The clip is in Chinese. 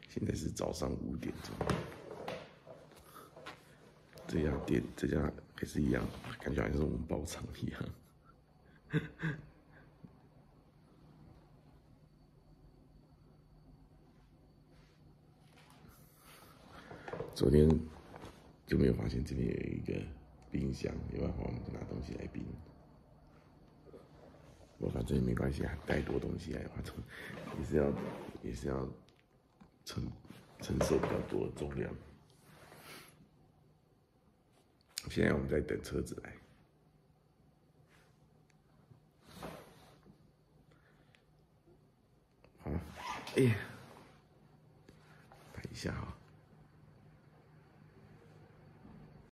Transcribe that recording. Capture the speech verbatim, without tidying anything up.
现在是早上五点钟，这家店这家还是一样，感觉还是我们包场一样。昨天就没有发现这边有一个冰箱，有办法我们拿东西来冰。我反正也没关系啊，带多东西来的话，也是要也是要承承受比较多的重量。现在我们在等车子来。好，哎呀，拍一下哈。